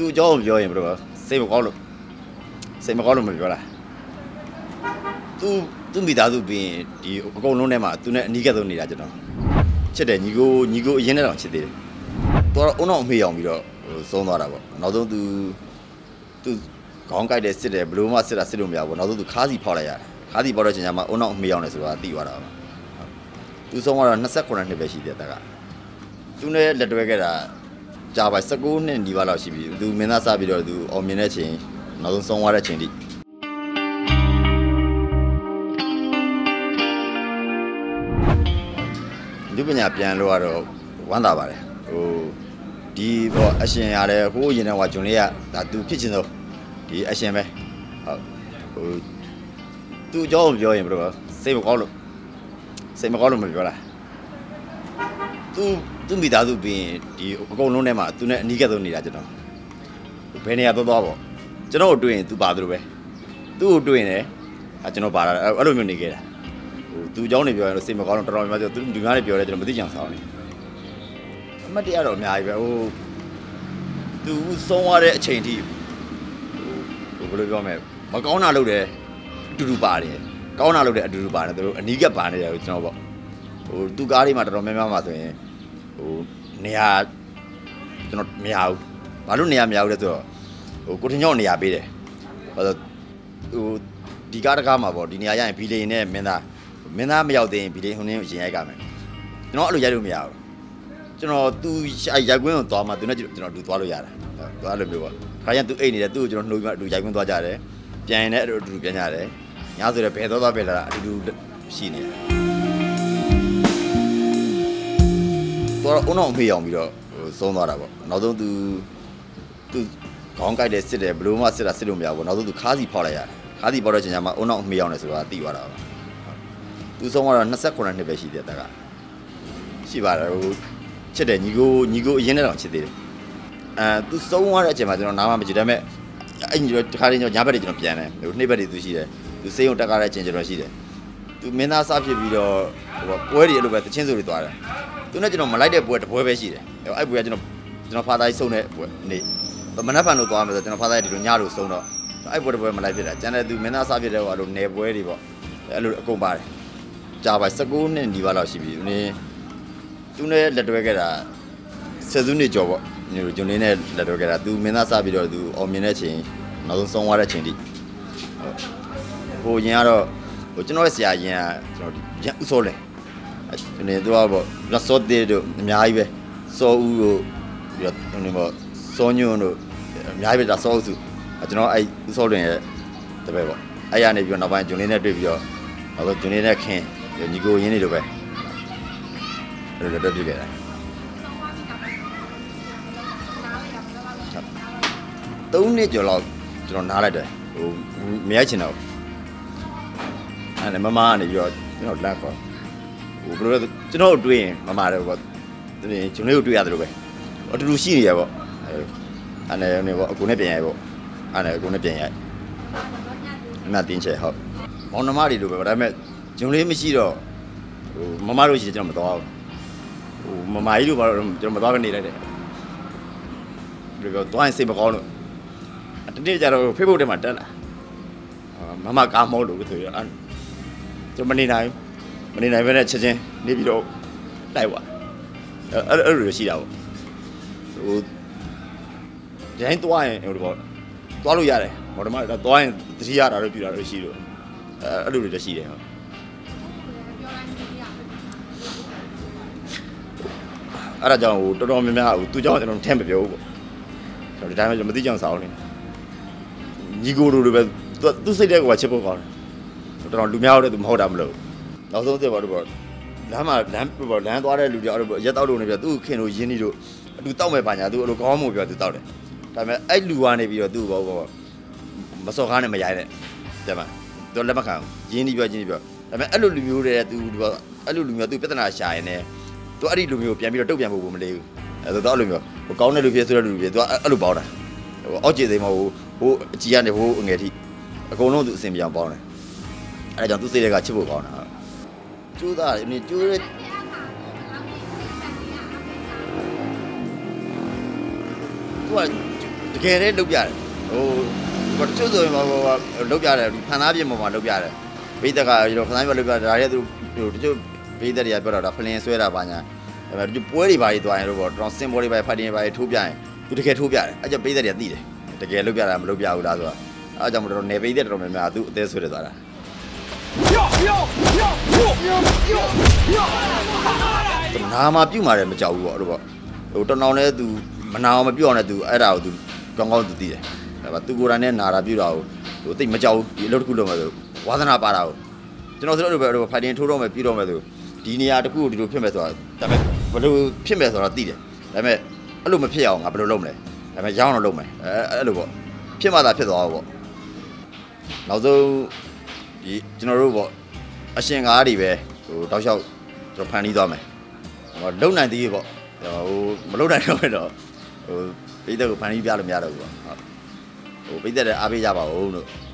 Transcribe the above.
သူเจ้าပြောရင်ဘယ်လိုစိတ်မကောင်းလို့မပြောလားသူမိသားစုပြီးရင်ဒီအကုန်လုံးထဲမှာသူနဲ့အနီးကပ်ဆုံးနေတာကျွန်တော်ချစ်တယ်ညီကိုအရင်နဲ့တောင်ချစ်သေးတယ်သူကတော့အုံနောက်အမေအောင်ပြီးတော့ဆုံးသွားတာပေါ့နောက်ဆုံးသူခေါင်းကိုက်တယ်စစ်တယ်ဘလို့မှစစ်လို့မရဘူးနောက်ဆုံးသူခါးစီဖောက်လိုက်ရတယ်ခါးစီဖောက်တဲ့ချိန်မှာအုံနောက်အမေအောင်တယ်ဆိုတာသိသွားတာပါသူဆုံးသွားတော့29နှစ်ပဲရှိတယ်တက်ကသူနဲ့လက်တွဲခဲ့တာကြာပါ19နှစ်နီးပါးလောက်ရှိပြီသူမင်းသားစားပြီးတော့သူအောင်မြင်တဲ့ချိန်နောက်ဆုံးဆုံးသွားတဲ့ချိန်ထိဒီပညာပြန်လို့ကတော့ဝမ်းသာပါတယ်ဒီပေါ့အရှင်ရတယ်ဟိုးရင်တော့ဂျွန်လေးကဒါသူဖြစ်ချင်တော့ဒီအရှင်ပဲဟုတ်သူเจ้าပြောရင်ဘယ်လိုစိတ်မကောင်းလို့မပြောလားသူမိသားစုပြီးရင်ဒီအကုန်လုံးထဲမှာသူနဲ့အနီးကပ်ဆုံးနေတာကျွန်တော်ဘယ်နေရာသွားပေါ့ကျွန်တော်တွေ့ရင်သူပါသလိုပဲသူ့ကိုတွေ့ရင်လည်းကျွန်တော်ပါလာအဲ့လိုမျိုးနေခဲ့တာသူเจ้าနေပြောရင်စိတ်မကောင်းတော့တော်တော်များများသူဒီများလေးပြောတယ်ကျွန်တော်မသိကြအောင်ဆောင်းနေအမှတ်တရတော့အများကြီးပဲသူဆုံးသွားတဲ့အချိန်ထိဘယ်လိုပြောမလဲမကောင်းတာလုပ်တယ်အတူတူပါတယ်ကောင်းတာလုပ်တယ်အတူတူပါတယ်သူတို့အနီးကပ်ပါနေတယ်ကျွန်တော်ပေါ့သူကားလေးမှာတော်တော်များများမှာဆိုရင်နေရာကျွန်တော်မရဘူးဘာလို့နေရာမရဘူးလဲဆိုတော့ကိုထင်ကျော်နေရာပေးတယ်ဘာလို့ဒီကားတကားမှာပေါ့ဒီနေရာရရင်ဘီလီနဲ့မင်းသားမရောက်သေးရင်ဘီလီဟိုနေရင်ရိုက်ကြမယ်ကျွန်တော်အဲ့လိုရိုက်လို့မရဘူးကျွန်တော်သူရိုက်ကွင်းကိုသွားမှသူနဲ့ကျွန်တော်တူသွားလို့ရတာသွားလို့မျိုးပေါ့ခါကျရင်သူအိတ်နေတယ်သူ့ကိုကျွန်တော်နှိုးပြီးမှအတူရိုက်ကွင်းသွားကြတယ်ပြန်ရင်လည်းအတူပြန်ကြတယ်ညဆိုလည်းဘယ်သွားပဲလာတာအတူရှိနေတယ်တော့အုံနောက်အမေအောင်ပြီးတော့ဆုံးသွားတာပေါ့နောက်ဆုံးသူခေါင်းကိုက်တယ်စစ်တယ်ဘလို့မှစစ်လို့မရဘူးနောက်ဆုံးသူခါးစီဖောက်လိုက်ရတယ်ခါးစီဖောက်တဲ့ချိန်မှာအုံနောက်အမေအောင်တယ်ဆိုတာသိသွားတာပါသူဆုံးသွားတော့29နှစ်ပဲရှိတယ်တက်ကရှိပါတယ်ချစ်တယ်ညီကိုအရင်နဲ့တောင်ချစ်သေးတယ်သူဆုံးသွားတဲ့အချိန်မှာကျွန်တော်နားမကြည့်ဒါပေမဲ့အဲ့ဒီခါလေးညဘက်တွေကျွန်တော်ပြန်တယ်နှိပ်ဘက်တွေသူရှိတယ်သူစေးုံတက်ကားတဲ့အချိန်ကျွန်တော်ရှိတယ်သူမင်းသားစားဖြစ်ပြီးတော့ပွဲတွေအဲ့လိုပဲတချင်းစုတွေသွားတယ်သူနဲ့ကျွန်တော်မလိုက်တဲ့ပွဲတစ်ပွဲပဲရှိတယ်အဲ့ပွဲကကျွန်တော်ဖာသားကြီးဆုံးတဲ့ပွဲနေ့မနက်ဖြန်လို့သွားမယ်ဆိုကျွန်တော်ဖာသားကြီးဒီလိုညလို့ဆုံးတော့အဲ့ပွဲတစ်ပွဲမလိုက်ဖြစ်တာကျန်တဲ့သူမင်းသားစားဖြစ်တဲ့ဟိုအဲ့လိုနယ်ပွဲတွေပေါ့အဲ့လိုအကုန်ပါတယ်ကြာပါ19နှစ်နီးပါးလောက်ရှိပြီသူနဲ့လက်တွဲခဲ့တာ10စုနှစ်ကျော်ပေါ့ကျွန်တော်နဲ့လက်တွဲခဲ့တာသူမင်းသားစားပြီးတော့သူအောင်မြင်တဲ့ချိန်နောက်ဆုံးဆုံးသွားတဲ့ချိန်ထိဟိုရင်ကတော့ကျွန်တော်ရဲ့ဆရာရင်ကကျွန်တော်ရန်ဥစောလဲကျွန်တော်တို့ကပေါ့လက်စောတေးတို့အများကြီးပဲစောဦးတို့ပြီးတော့ပေါ့စောညွန့်တို့အများကြီးပဲဒါစောစုကျွန်တော်အဲ့ဥစောလင်ရဲ့တပည့်ပေါ့အဲ့ရနေပြီးတော့နောက်ပိုင်းကျွန်တော်နဲ့တွေ့ပြီးတော့နောက်တော့ကျွန်တော်နဲ့ခင်ညီကိုရင်းနေတို့ပဲအဲ့လိုတွေ့ခဲ့တာ3နှစ်ကျော်လောက်ကျွန်တော်နားလိုက်တယ်မရိုက်ချင်တော့အဲ့မမကနေပြီးတော့ကျွန်တော်လက်ခေါ်ဘယ်လိုလဲကျွန်တော်တွေ့ရင်မမတယ်ပေါ့ကျွန်တော်တို့တွေ့ရတယ်လို့ပဲအတူတူရှိနေရပေါ့အဲ့နဲ့ပေါ့အကူနဲ့ပြန်ရိုက်ပေါ့အဲ့နဲ့အကူနဲ့ပြန်ရိုက်အမှတင်းချေဟုတ်မောင်နှမတွေလိုပဲဒါပေမဲ့ဂျုံလေးမရှိတော့မမတို့ရှိတယ်ကျွန်တော်မသွားဘူးမမကြီးတို့ဘာလို့ကျွန်တော်မသွားဘဲနေလိုက်တယ်ဘယ်လိုပြောသွားရင်စိတ်မကောင်းလို့တနေ့ကျတော့ Facebook ထဲမှာတက်လာမမကားမောလို့ဆိုရအဲ့ကျွန်တော်မနေနိုင်ဘဲနဲ့ချက်ချင်းနေပြီးတော့လိုက်သွားအဲ့လိုရှိတာပေါ့ဒိုင်းသွားရင်ဟိုပေါ့သွားလို့ရတယ်မော်ဒမသွားရင်တတိယတာတော့ပြတာတော့ရှိလို့အဲ့လိုတွေလည်းရှိတယ်ဟုတ်အဲ့ဒါကြောင့်တော်တော်များများသူကြောင့်ကျွန်တော်ထင်မပြောဘူးပေါ့ကျွန်တော်ဒီတိုင်းမှာကျွန်တော်မသိကြအောင်ဆောင်းနေညီကိုတို့ပဲသူစိတ်တဲ့ကွာချစ်ဖို့ကောင်းတယ်တော်တော်လူများတော့သူမဟုတ်တာမလို့နောက်ဆုံးသက်ပါတော့လမ်းသွားတဲ့လူတွေအဲ့လိုရက်တောက်လို့နေပြသူ့ခင်တို့ရင်းနှီးတို့အတူတောက်မဲ့ပါညာသူအဲ့လိုကောင်းမှုပြောသူတောက်တယ်ဒါပေမဲ့အဲ့လူကနေပြီးတော့သူ့ဘောမစော်ကားနဲ့မရိုက်နဲ့တဲ့မှာသူလက်မခံရင်းနှီးပြောဒါပေမဲ့အဲ့လိုလူမျိုးတွေသူအဲ့လိုလူမျိုးသူပြဿနာရှာရင်လည်းသူအဲ့ဒီလူမျိုးပြန်ပြီးတော့တုတ်ပြန်ဖို့မလေးဘူးအဲ့တော့အဲ့လိုမျိုးကောင်းတဲ့လူဖြစ်ဆိုတဲ့လူဖြစ်သူအဲ့လိုပေါင်းတာအောက်ခြေသိမ်းမဟုတ်ဟိုအကြီးကနေဟိုအငယ်ထိအကုန်လုံးသူအစင်ပြောင်းပေါင်းတယ်အဲ့ဒါကြောင့်သူစိတ်တွေကချစ်ဖို့ကောင်းတာကျိုးသားနေကျိုးရဲသူကတကယ်လည်းလုပ်ပြတယ်ဟိုတချို့ဆိုရင်လုပ်ပြတယ်ဖန်သားပြင်ပေါ်မှာလုပ်ပြတယ်ပိတ်သက်ကရောဖန်သားပြင်လုပ်ပြတယ်ဒါလည်းသူတချို့ပိတ်သက်တွေကပြောတာဖလင်ဆွဲတာပါညာဒါပေမဲ့တချို့ပွဲတွေပါကြီးသွားရင်တော့တော်စင်ဘောတွေပါဖိုက်တင်ပါထိုးပြရင်သူတကယ်ထိုးပြတယ်အဲ့ကျပိတ်သက်တွေကသိတယ်တကယ်လုပ်ပြတာမလုပ်ပြဘူးလားဆိုတာအဲ့ကြောင့်မတော်နေပိတ်သက်တော်များများသူအသေးဆွဲတယ်သွားတာနာမပြုတ်มาတယ်မကြောက်ဘူးပေါ့အဲ့လိုပေါ့ဟိုတနောင်လဲသူမနာအောင်မပြုတ်အောင်လဲသူအဲ့ဒါကိုသူကောင်းကောင်းသူသိတယ်ဒါပေမဲ့သူကိုယ်တိုင်နဲ့နာတာပြုတ်တာကိုဟိုသိမကြောက်ဘူးဒီအလုပ်တစ်ခုလုပ်မယ်ဆိုဝါသနာပါတာကိုကျွန်တော်ဆိုလို့ပဲအဲ့လိုဖိုင်တင်ထိုးတော့မယ်ပြုတ်တော့မယ်ဆိုဒီနေရာတစ်ခုကိုဒီလိုဖြစ်မယ်ဆိုတာဒါပေမဲ့ဘယ်လိုဖြစ်မယ်ဆိုတော့သိတယ်ဒါပေမဲ့အဲ့လိုမဖြစ်အောင်ငါဘယ်လိုလုပ်မလဲဒါပေမဲ့ရောင်းတော့လုပ်မယ်အဲ့လိုပေါ့ဖြစ်မှသာဖြစ်သွားပေါ့နောက်ဆုံးဒီကျွန်တော်တို့ပေါ့အရှင်ကားတွေပဲဟိုတောက်လျှောက်ကျွန်တော်ဖန်ပြီးသွားမယ်ဟိုလုံနိုင်သေးပေါ့ဟိုမလုံနိုင်တော့ပဲတော့ဟိုပိတ်သက်ကိုဖန်ပြီးပြလို့မရတော့ဘူးပေါ့ဟိုပိတ်သက်တဲ့အားပေးကြပါဦးလို့